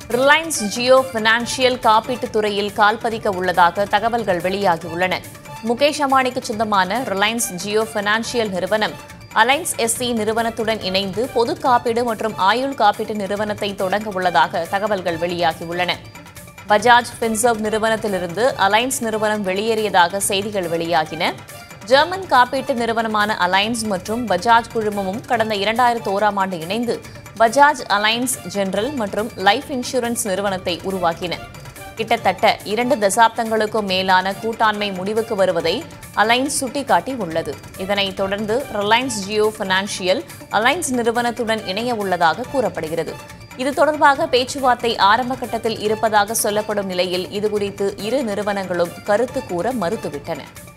Reliance Jio financial காப்பீட்டுத் துறையில் கால்பதிக்க உள்ளதாக தகவல்கள் வெளியாகியுள்ளன. முகேஷ் அம்பானிக்கு சொந்தமான ரிலையன்ஸ் ஜியோ பினான்சியல் நிறுவனம் அலைன்ஸ் எஸ்சி நிறுவனத்துடன் இணைந்து பொது காப்பீடு மற்றும் ஆயுள் காப்பீட்டு நிறுவனத்தை தொடங்க உள்ளதாக தகவல்கள் வெளியாகியுள்ளன. பஜாஜ் பின்சர்வ் நிறுவனத்திலிருந்து அலைன்ஸ் நிறுவனம் வெளியேறியதாக செய்திகள் வெளியாகின. ஜெர்மன் காப்பீட்டு நிறுவனமான அலைன்ஸ் மற்றும் பஜாஜ் குழுமமும் கடந்த 2001ஆம் ஆண்டு இணைந்து பஜாஜ் அலைன்ஸ் ஜெனரல் மற்றும் லைஃப் இன்சூரன்ஸ் நிறுவனத்தை உருவாக்கின. கிட்டத்தட்ட 2 தசாப்தங்களுக்கும் மேலான கூட்டாண்மை முடிவுக்கு வருவதை அலைன்ஸ் சுட்டிக்காட்டி உள்ளது. இதனைத் தொடர்ந்து ரிலையன்ஸ் ஜியோ பினான்சியல் அலைன்ஸ் நிறுவனத்துடன் இணைய உள்ளதாக கூறப்படுகிறது. இது தொடர்பாக பேச்சுவார்த்தை ஆரம்ப கட்டத்தில் இருப்பதாக சொல்லப்படும் நிலையில் இதுகுறித்து இரு நிறுவனங்களும் கருத்து கூற மறுத்துவிட்டன.